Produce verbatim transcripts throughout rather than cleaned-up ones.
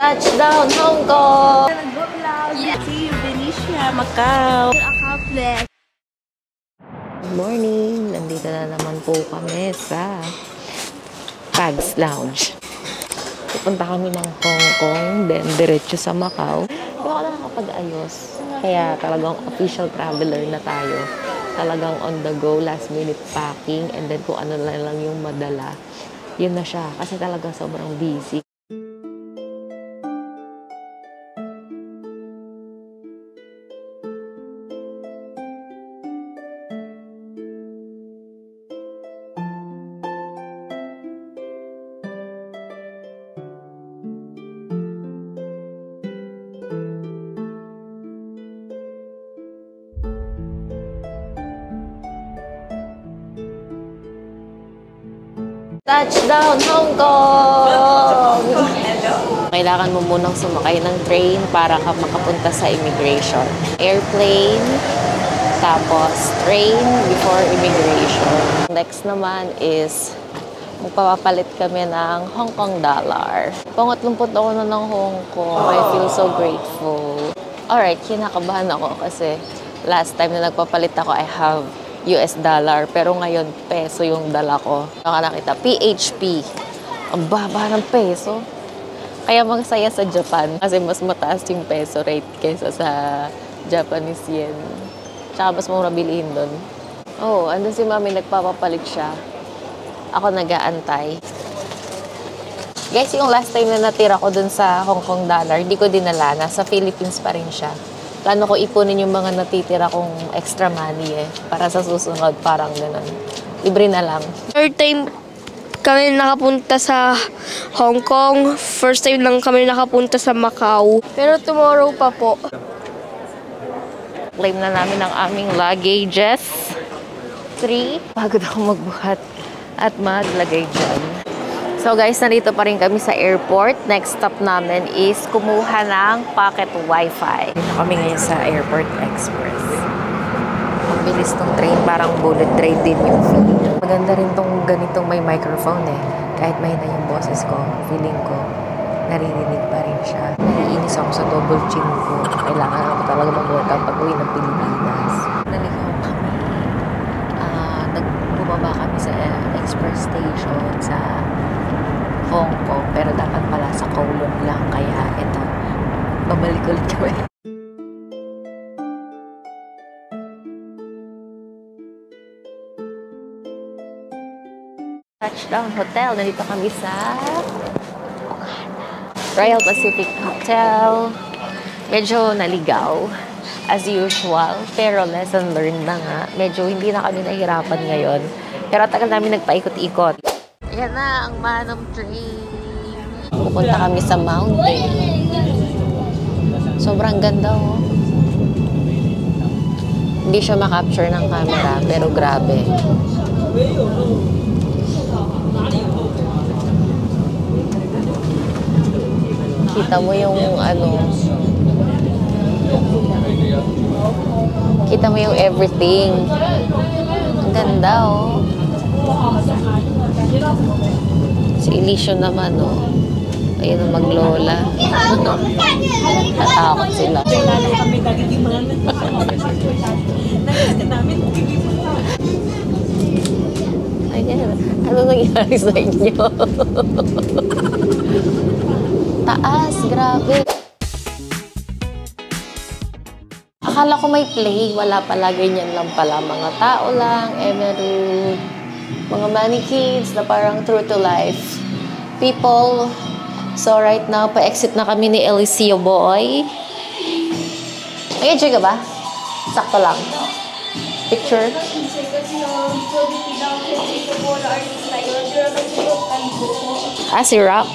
Touchdown, Hong Kong! Yeah. See you, Benicia, Macau. Good morning! Nandito na naman po kami sa Pags Lounge. Pupunta kami ng Hong Kong, then diretso sa Macau. Hindi ako nakakapag-ayos. Kaya talagang official traveler na tayo. Talagang on the go, last minute packing, and then kung ano na lang yung madala. Yun na siya. Kasi talaga sobrang busy. Touchdown, Hong Kong! Kailangan mo munang sumakay ng train para ka makapunta sa immigration. Airplane, tapos train before immigration. Next naman is magpapapalit kami ng Hong Kong dollar. Pangatlumput ako na ng Hong Kong. I feel so grateful. Alright, kinakabahan ako kasi last time na nagpapalit ako, I have U S dollar. Pero ngayon, peso yung dala ko. Baka nakita, P H P. Ang baba ng peso. Kaya masaya sa Japan. Kasi mas mataas yung peso rate kaysa sa Japanese yen. Tsaka mas mura bilhin doon. Oh, andun si mami, nagpapapalit siya. Ako nag-aantay. Guys, yung last time na natira ko dun sa Hong Kong dollar, hindi ko dinala. Nasa Philippines pa rin siya. Plano ko ipunin yung mga natitira kong extra money eh. Para sa susunod, parang ganun. Libre na lang. Third time kami nakapunta sa Hong Kong. First time lang kami nakapunta sa Macau. Pero tomorrow pa po. Claim na namin ang aming luggages. Three. Pagod ako magbuhat at maglagay dyan. So guys, nandito pa rin kami sa airport. Next stop namin is kumuha ng pocket wifi. Dito kami ngayon sa Airport Express. Ang bilis tong train, parang bullet train din yung feel. Maganda rin tong ganitong may microphone eh. Kahit mahina yung boses ko, feeling ko, naririnig pa rin siya. Naiinis ako sa double chin ko. Kailangan ako talaga mag-workout pag uwi ng Pilipinas. Naligaw kami. Uh, Nagbumaba kami sa express station sa Hong Kong, pero dapat pala sa Kowloon lang, kaya ito, babalik ulit kami. Touchdown Hotel, nandito kami sa Royal Pacific Hotel. Medyo naligaw, as usual, pero lesson learned na nga. Medyo hindi na kami nahirapan ngayon, pero tagal namin nagpaikot-ikot. Yan na ang Manam Train. Pupunta kami sa mountain. Sobrang ganda oh. Hindi siya makapture ng camera, pero grabe. Kita mo yung ano, kita mo yung everything. Ang ganda oh. Si Elisio naman, oh. Ayun ang maglola. Tatakot sila. Ayan. Ano nangyari sa inyo? Taas, grabe. Akala ko may play. Wala pala, ganyan lang pala. Mga tao lang, emerald. Mga mannequins na parang true to life people. So right now, pa-exit na kami ni Elisio Boy. Nag-enjoy ka ba? Sakto lang. Picture. Ah, si Rock.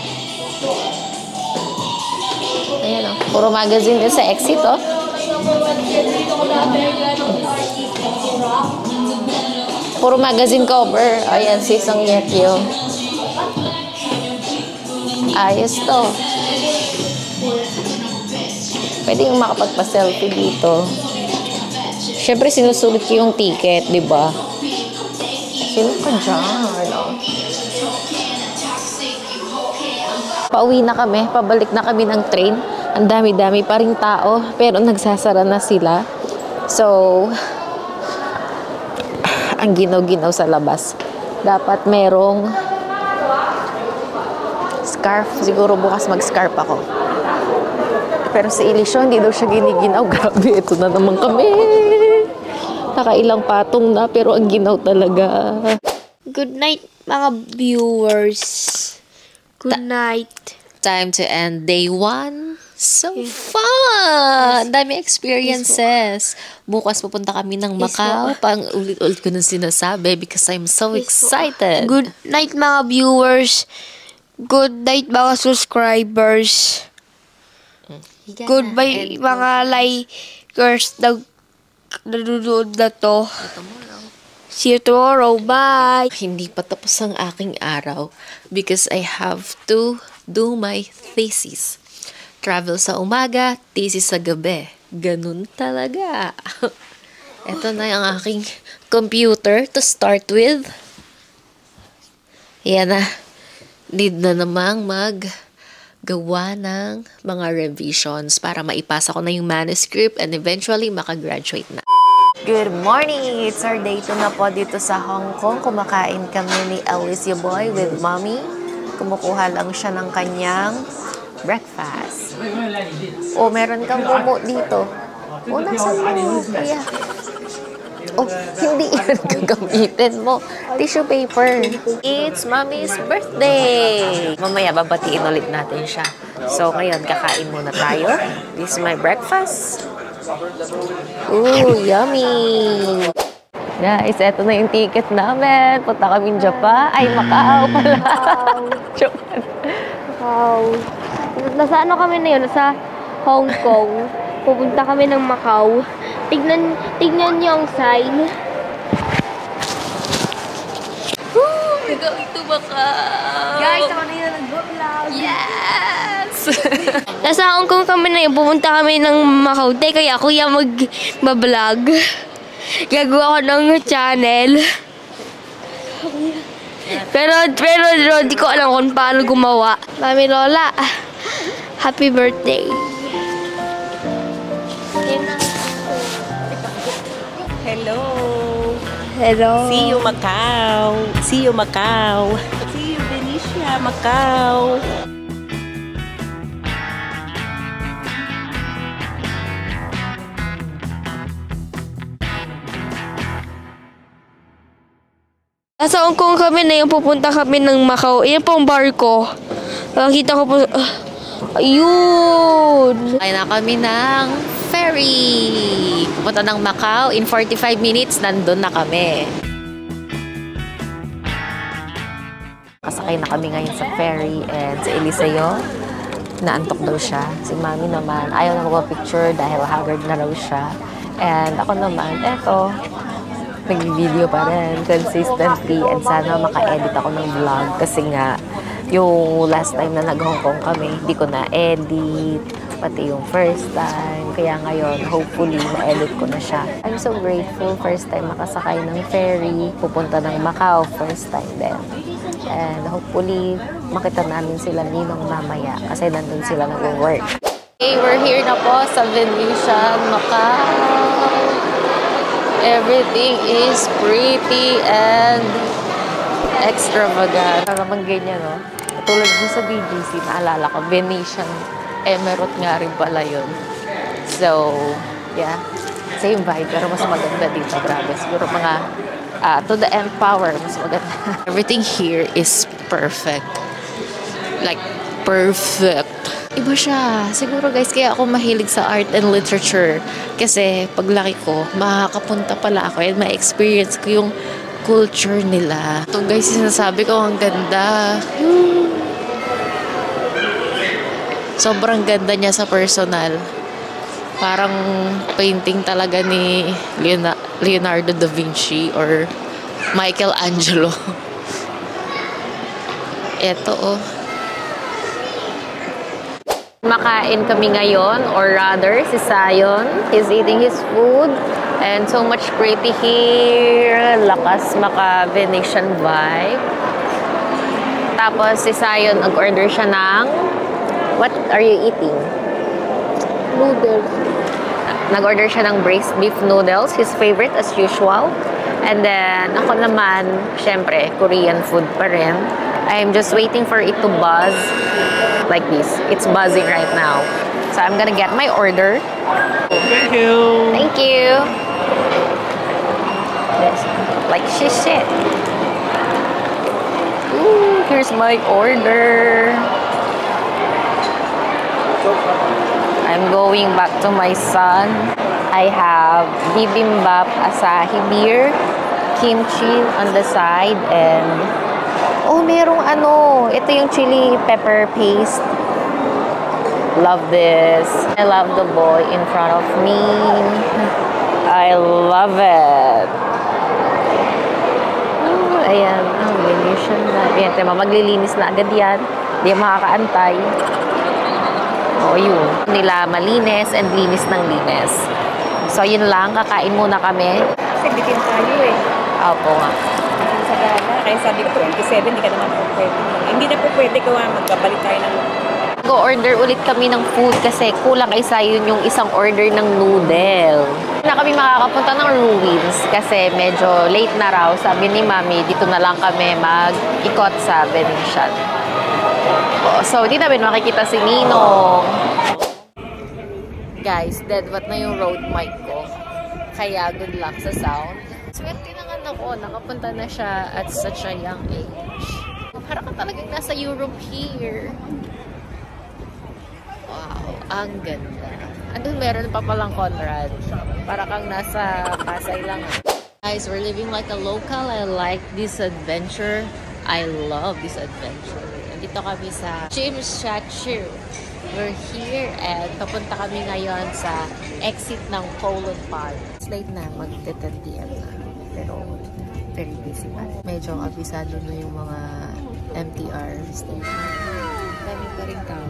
Ayan o. Puro magazine din sa exit o. Puro magazine cover. Ayan, si Song Ye Kyo. Ayos to. Pwede yung makapagpa-selfie dito. Siyempre, sinusulit ko yung ticket, di ba? Sino ka dyan? Pauwi na kami, pabalik na kami ng train. Ang dami-dami pa ring tao, pero nagsasara na sila. So, ang ginaw-ginaw sa labas. Dapat merong scarf. Siguro bukas mag-scarf ako. Pero si Elisha, hindi daw siya giniginaw. Grabe, ito na naman kami. Nakailang patong na, pero ang ginaw talaga. Good night, mga viewers. Good night. Time to end day one. So fun! Dami experiences. Bukas pupunta kami ng Macau. Pang ulit-ulit ko nang sinasabi because I'm so excited. Good night, mga viewers. Good night, mga subscribers. Goodbye, mga likers na nanonood na to. See you tomorrow. Bye! Hindi pa tapos ang aking araw because I have to do my thesis. Travel sa umaga, thesis sa gabi. Ganun talaga. Ito na yung aking computer to start with. Yan na. Need na namang maggawa ng mga revisions para maipasa ko na yung manuscript and eventually makagraduate na. Good morning! It's our day two na po dito sa Hong Kong. Kumakain kami ni Alicia Boy with Mommy. Kumukuha lang siya ng kanyang breakfast. O, meron kang bumo dito. O, nasa mo? Kaya. O, hindi yan gagamitin mo. Tissue paper. It's Mommy's birthday! Mamaya, babatiin ulit natin siya. So, ngayon, kakain muna tayo. This is my breakfast. Ooh, yummy! Guys, eto na yung ticket namin. Punta kami Japan. Ay, Macau pala. Japan. Wow. Nasa ano kami na yun? Nasa Hong Kong. Pupunta kami ng Macau. Tignan, tignan niyo ang sign. Woo! We're going to Macau! Guys, ako na yun nag-vlog. Yes! Nasa Hong Kong kami na yun. Pupunta kami ng Macau. Te, kaya kuya mag-vlog. Gagawa ko ng channel. Pero, pero, pero, di ko alam kung paano gumawa. Mami Lola, happy birthday. Hello. Hello. See you, Macau. See you, Macau. See you, Benicia, Macau. Nasa Hong Kong kami na yung pupunta kami ng Macau. Iyan pong barko. Nakita ko po. Uh, ayun. Kaya na kami ng ferry. Pupunta ng Macau. In forty-five minutes, nandun na kami. Kasakay na kami ngayon sa ferry. And si Eliseo, naantok daw siya. Si Mami naman, ayaw na magpa-picture dahil haggard na raw siya. And ako naman, eto, nag-video pa rin consistently and sana maka-edit ako ng vlog kasi nga yung last time na nag-Hong Kong kami hindi ko na-edit pati yung first time kaya ngayon hopefully ma-edit ko na siya. I'm so grateful, first time makasakay ng ferry pupunta ng Macau, first time din and hopefully makita namin sila ninong mamaya kasi nandun sila nag-work. Okay, we're here na po sa Venetian Macau. Everything is pretty and extravagant. Parang ganyan, no? Tulad mo sa B G C, naalala ko, Venetian Emerald nga rin pala yun. So, yeah. Same vibe, pero mas maganda dito. Grabe. Siguro mga uh, to the end power, mas maganda. Everything here is perfect. Like, perfect. Iba siya. Siguro guys, kaya ako mahilig sa art and literature. Kasi paglaki ko, makakapunta pala ako and ma-experience ko yung culture nila. Ito guys, sinasabi ko, ang ganda. Sobrang ganda niya sa personal. Parang painting talaga ni Leonardo da Vinci or Michelangelo. Ito oh. Makain kami ngayon, or rather, si Sion. He's eating his food. And so much pretty here. Lakas maka-Venetian vibe. Tapos si Sion, nag-order siya ng What are you eating? Noodles. Nag-order siya ng braised beef noodles, his favorite as usual. And then, ako naman, syempre, Korean food pa rin. I'm just waiting for it to buzz like this. It's buzzing right now. So, I'm gonna get my order. Thank you. Thank you. Like she said. Ooh, here's my order. I'm going back to my son. I have bibimbap asahi beer, kimchi on the side, and oh, merong ano, ito yung chili pepper paste. Love this. I love the boy in front of me. I love it. Oh, ayan, ang Venetian na. Ayan, tema, maglilinis na agad yan. Hindi makakaantay. O, yun. Nila malinis and linis ng linis. So, yun lang. Kakain muna kami. Kasi bitin tayo eh. Opo nga. Sa gala. Kaya sabi ko, twenty-seven, hindi ka naman po pwede. Hindi na po pwede gawa. Magbabalik tayo ng... Go-order ulit kami ng food kasi kulang isa yun yung isang order ng noodle. Na kami makakapunta ng ruins kasi medyo late na raw. Sabi ni Mami, dito na lang kami mag-ikot sa Venetian. So, hindi namin makikita si Ninong. Guys, dead what na yung road mic ko. Kaya good luck sa sound. Swerte naman ako, nakapunta na siya at such a young age. Parang ka talagang nasa Europe here. Wow, ang ganda. Andun meron pa palang Conrad. Para kang nasa Pasay lang. Guys, we're living like a local. I like this adventure. I love this adventure. Dito kami sa Chimshachu. We're here and papunta kami ngayon sa exit ng Colon Park. It's late na, mag-ten p m na. Pero very busy pa. Medyo abisado na yung mga M T R station. Dami pa rin tao.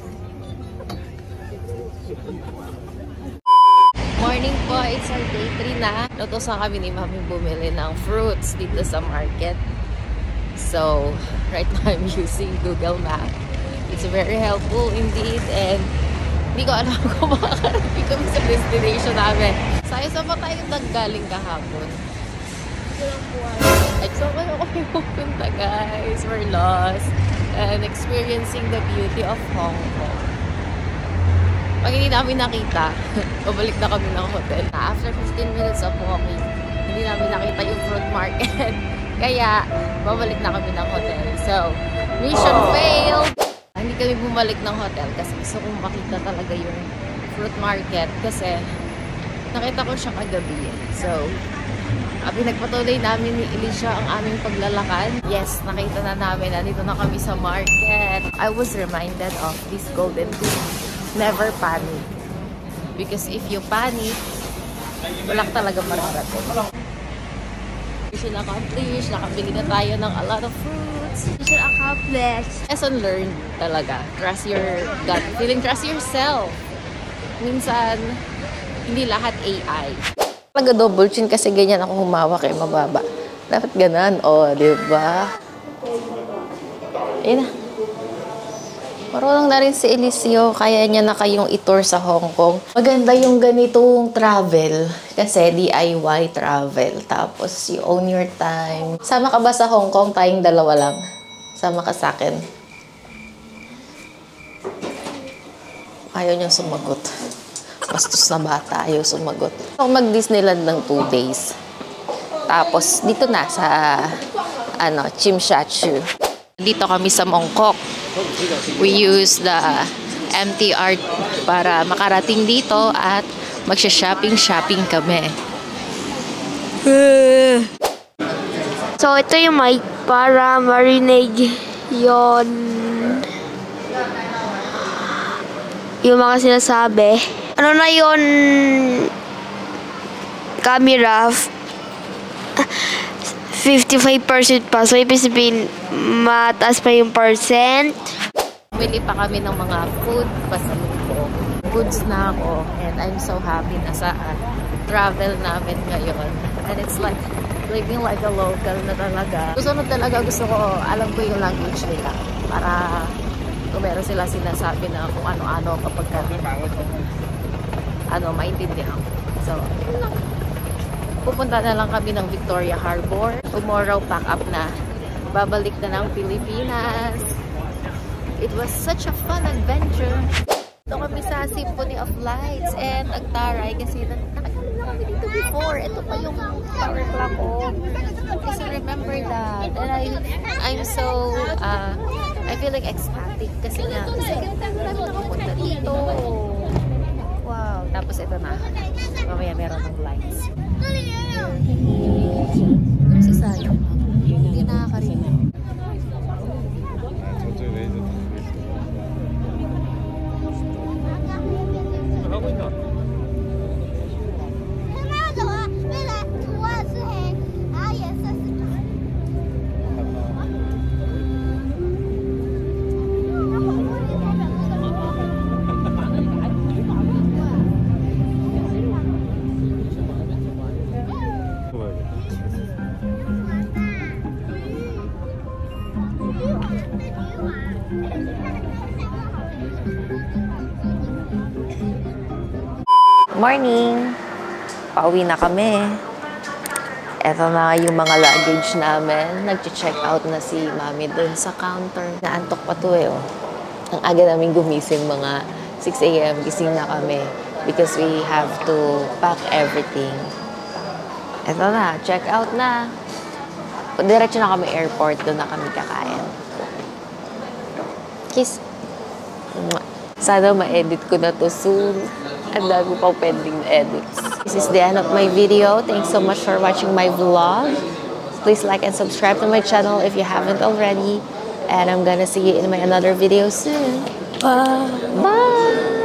Morning po, it's our day three na. Lutusan kami ni Mami bumili ng fruits dito sa market. So, right now I'm using Google Maps. It's very helpful indeed and hindi ko alam kung makakarating kami sa destination namin. Sayo sa pa tayo naggaling kahapon. Ay, so kaya kami pupunta guys. We're lost and experiencing the beauty of Hong Kong. Pag hindi namin nakita, babalik na kami ng hotel. After fifteen minutes of walking, hindi namin nakita yung fruit market. Kaya, babalik na kami ng hotel. So, mission failed! Hindi kami bumalik ng hotel kasi gusto kong makita talaga yung fruit market kasi nakita ko siya kagabi. So, uh, pinagpatuloy namin ni Alicia ang aming paglalakad. Yes, nakita na namin na dito na kami sa market. I was reminded of this golden rule. Never panic. Because if you panic, wala talaga mararating. Mission accomplished. Nakabili na tayo ng a lot of fruits. Mission accomplished. Lesson learned talaga. Trust your gut. Feeling trust yourself. Minsan, hindi lahat A I. Nag-double chin kasi ganyan ako humawak eh, mababa. Dapat ganan. O, oh, diba? Ayun na. Marunong na rin si Eliseo, kaya niya na kayong itour sa Hong Kong. Maganda yung ganitong travel, kasi D I Y travel. Tapos, you own your time. Sama ka ba sa Hong Kong? Tayong dalawa lang. Sama ka sa akin. Ayaw niya sumagot. Bastos na bata, ayaw sumagot. Ako mag-Disneyland ng two days. Tapos, dito na sa ano, Chimshachu. Dito kami sa Mongkok. We use the M T R para makarating dito at magsha-shopping-shopping kami. So, ito yung mic para marinig yon yung mga sinasabi. Ano na yon camera? fifty-five percent pa. So, ibig sabihin, mataas pa yung percent. Bili pa kami ng mga food pasalubong. Goods na ako. And I'm so happy na sa uh, travel namin ngayon. And it's like living like a local na talaga. Gusto na talaga, gusto ko, alam ko yung language nila. Para Kung meron sila sinasabi na kung ano-ano kapag ka, ano, maintindihan ko. So, yun lang. Pupunta na lang kami ng Victoria Harbor. Tomorrow, pack up na. Babalik na ng Pilipinas. It was such a fun adventure. Ito kami sa Symphony of Lights and Agtaray kasi nakakita na kami dito before. Ito pa yung power clock ko. Kasi remember that. And I, I'm so, uh, I feel like ecstatic kasi nga, kasi ganda na namin nakapunta dito. Wow. Tapos ito na. Mamaya meron ng lights. Si Sayo. Hindi nakakarinig. Morning! Pauwi na kami. Eto na yung mga luggage namin. Nag-check out na si Mami dun sa counter. Naantok pa to eh. Oh. Ang aga namin gumising, mga six a m Gising na kami because we have to pack everything. Eto na, check out na. Diretso na kami airport. Doon na kami kakain. Kiss! Sana ma-edit ko na to soon. Ang dami pang pending edits. This is the end of my video. Thanks so much for watching my vlog. Please like and subscribe to my channel if you haven't already. And I'm gonna see you in my another video soon. Bye! Bye!